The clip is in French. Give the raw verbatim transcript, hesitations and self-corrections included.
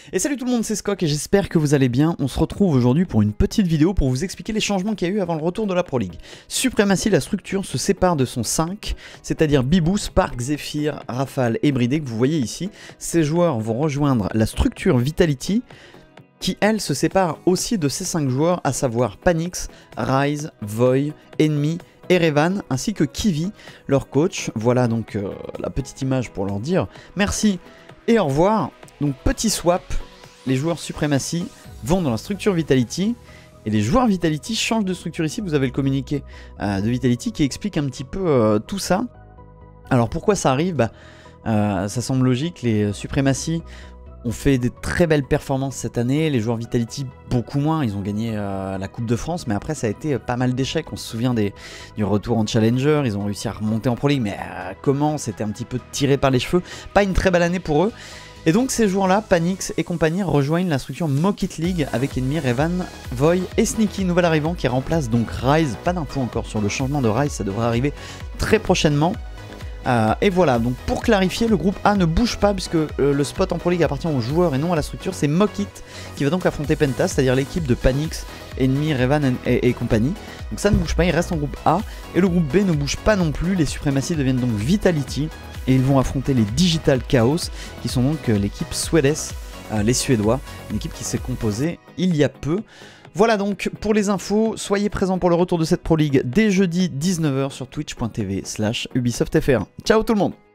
Et salut tout le monde, c'est Scok et j'espère que vous allez bien. On se retrouve aujourd'hui pour une petite vidéo pour vous expliquer les changements qu'il y a eu avant le retour de la Pro League. Supremacy, la structure se sépare de son cinq, c'est-à-dire Bibou, Spark, Zephyr, Rafale et Bridé que vous voyez ici. Ces joueurs vont rejoindre la structure Vitality qui, elle, se sépare aussi de ces cinq joueurs, à savoir Panix, Ryze, Voy, Enemy, Erevan ainsi que Kiwi, leur coach. Voilà donc euh, la petite image pour leur dire merci et au revoir. Donc petit swap, les joueurs Supremacy vont dans la structure Vitality et les joueurs Vitality changent de structure ici. Vous avez le communiqué euh, de Vitality qui explique un petit peu euh, tout ça. Alors pourquoi ça arrive bah, euh, ça semble logique, les Supremacy ont fait des très belles performances cette année, les joueurs Vitality beaucoup moins, ils ont gagné euh, la Coupe de France, mais après ça a été pas mal d'échecs. On se souvient des, du retour en Challenger, ils ont réussi à remonter en Pro League, mais euh, comment, c'était un petit peu tiré par les cheveux, pas une très belle année pour eux. Et donc ces joueurs-là, Panix et compagnie, rejoignent la structure Mokit League avec Enemy, Revan, Voy et Sneaky, nouvel arrivant qui remplace donc Ryze. Pas d'infos encore sur le changement de Ryze, ça devrait arriver très prochainement. Euh, et voilà, donc pour clarifier, le groupe A ne bouge pas puisque euh, le spot en Pro League appartient aux joueurs et non à la structure. C'est Mokit qui va donc affronter Penta, c'est-à-dire l'équipe de Panix, Enemy, Revan et, et compagnie. Donc ça ne bouge pas, il reste en groupe A. Et le groupe B ne bouge pas non plus, les Supremacy deviennent donc Vitality. Et ils vont affronter les Digital Chaos, qui sont donc euh, l'équipe Suédoise, euh, les Suédois, une équipe qui s'est composée il y a peu. Voilà donc pour les infos, soyez présents pour le retour de cette Pro League dès jeudi dix-neuf heures sur twitch point tv slash Ubisoft F R. Ciao tout le monde!